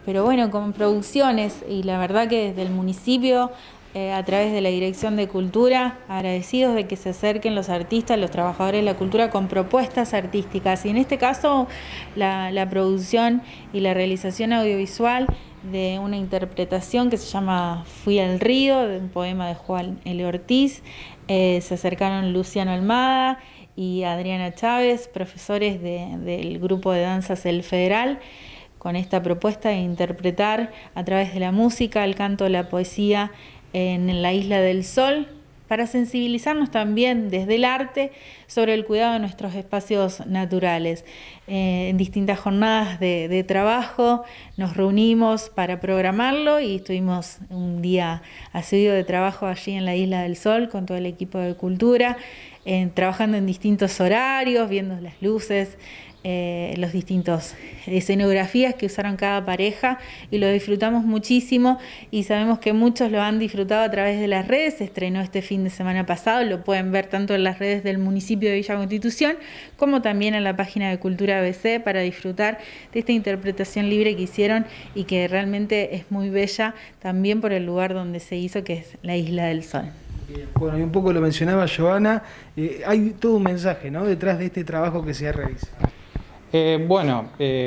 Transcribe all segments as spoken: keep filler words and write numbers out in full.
pero bueno, con producciones, y la verdad que desde el municipio, eh, a través de la Dirección de Cultura, agradecidos de que se acerquen los artistas, los trabajadores de la cultura con propuestas artísticas, y en este caso la, la producción y la realización audiovisual de una interpretación que se llama Fui al río, de un poema de Juan L. Ortiz. Eh, se acercaron Luciano Almada y Adriana Chávez, profesores de, del grupo de danzas El Federal, con esta propuesta de interpretar a través de la música, el canto, la poesía en la Isla del Sol, para sensibilizarnos también desde el arte sobre el cuidado de nuestros espacios naturales. Eh, en distintas jornadas de, de trabajo nos reunimos para programarlo y estuvimos un día asiduo de trabajo allí en la Isla del Sol con todo el equipo de cultura, eh, trabajando en distintos horarios, viendo las luces, Eh, los distintos escenografías que usaron cada pareja, y lo disfrutamos muchísimo y sabemos que muchos lo han disfrutado a través de las redes. Se estrenó este fin de semana pasado, lo pueden ver tanto en las redes del municipio de Villa Constitución como también en la página de Cultura A B C para disfrutar de esta interpretación libre que hicieron y que realmente es muy bella también por el lugar donde se hizo, que es la Isla del Sol. Bueno, y un poco lo mencionaba Giovanna, eh, hay todo un mensaje, ¿no?, detrás de este trabajo que se ha realizado. Eh, bueno,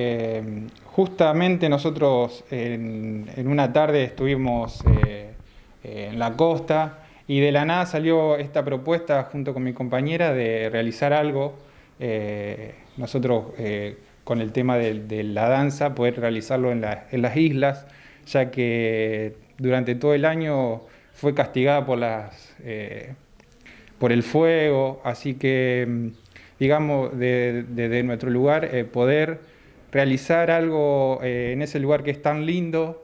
eh, justamente nosotros en, en una tarde estuvimos eh, eh, en la costa y de la nada salió esta propuesta junto con mi compañera de realizar algo. Eh, nosotros eh, con el tema de, de la danza, poder realizarlo en, la, en las islas, ya que durante todo el año fue castigada por, las, eh, por el fuego, así que digamos, desde de, de nuestro lugar, eh, poder realizar algo eh, en ese lugar que es tan lindo,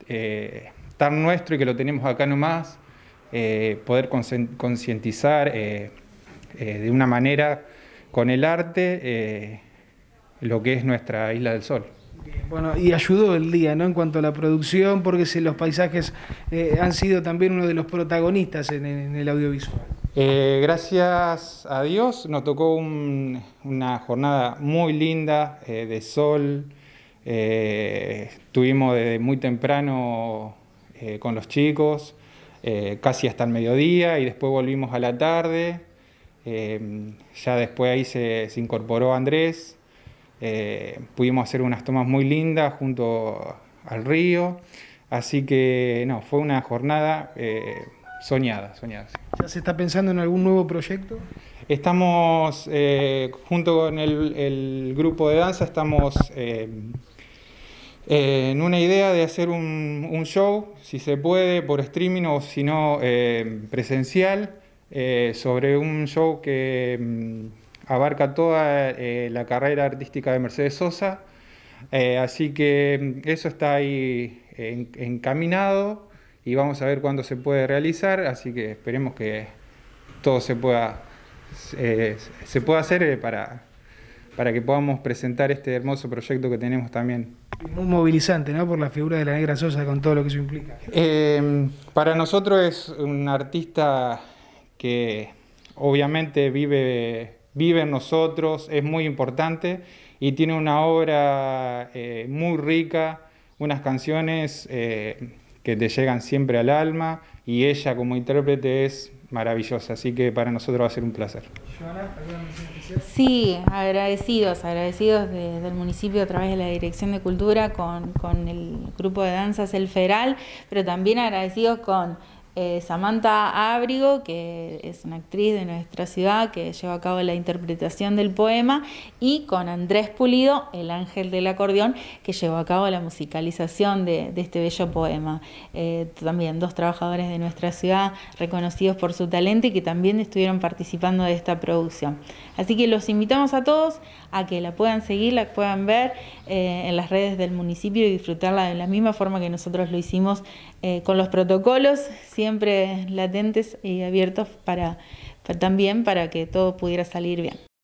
eh, tan nuestro y que lo tenemos acá nomás, eh, poder concientizar eh, eh, de una manera con el arte eh, lo que es nuestra Isla del Sol. Bueno, y ayudó el día, ¿no?, en cuanto a la producción, porque si los paisajes eh, han sido también uno de los protagonistas en, en el audiovisual. Eh, gracias a Dios nos tocó un, una jornada muy linda eh, de sol. Eh, estuvimos desde muy temprano eh, con los chicos, eh, casi hasta el mediodía, y después volvimos a la tarde. Eh, ya después ahí se, se incorporó Andrés. Eh, pudimos hacer unas tomas muy lindas junto al río. Así que no, fue una jornada eh, soñada, soñada. Sí. ¿Ya se está pensando en algún nuevo proyecto? Estamos, eh, junto con el, el grupo de danza, estamos eh, eh, en una idea de hacer un, un show, si se puede, por streaming o si no, eh, presencial, eh, sobre un show que mm, abarca toda eh, la carrera artística de Mercedes Sosa. Eh, así que eso está ahí en, encaminado y vamos a ver cuándo se puede realizar, así que esperemos que todo se pueda, eh, se pueda hacer eh, para, para que podamos presentar este hermoso proyecto que tenemos también. Muy movilizante, ¿no?, por la figura de la Negra Sosa con todo lo que eso implica. Eh, para nosotros es un artista que obviamente vive, vive en nosotros, es muy importante y tiene una obra eh, muy rica, unas canciones eh, que te llegan siempre al alma, y ella como intérprete es maravillosa, así que para nosotros va a ser un placer. Sí, agradecidos, agradecidos de, del municipio a través de la Dirección de Cultura con, con el grupo de danzas El Federal, pero también agradecidos con Eh, Samantha Ábrigo, que es una actriz de nuestra ciudad que lleva a cabo la interpretación del poema, y con Andrés Pulido, el ángel del acordeón, que llevó a cabo la musicalización de, de este bello poema. Eh, también dos trabajadores de nuestra ciudad reconocidos por su talento y que también estuvieron participando de esta producción. Así que los invitamos a todos a que la puedan seguir, la puedan ver eh, en las redes del municipio y disfrutarla de la misma forma que nosotros lo hicimos, eh, con los protocolos siempre latentes y abiertos para, para también para que todo pudiera salir bien.